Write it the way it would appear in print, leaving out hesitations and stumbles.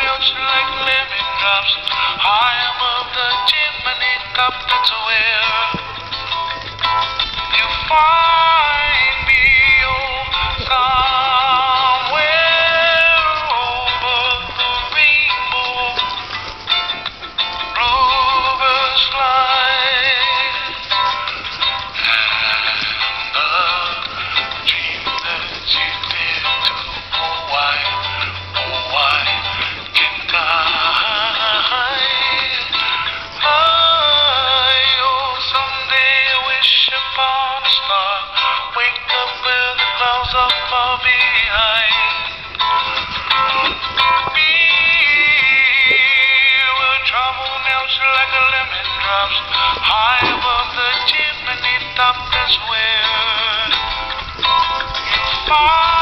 melts like lemon drops high above the chimney top. That's where you find me, oh, somewhere over the rainbow. Rovers fly, and the dream that you did to, oh, I can't someday wish upon a star, wake up where the clouds are far behind me, where trouble melts like a lemon drops high above the chimney top. That's where you find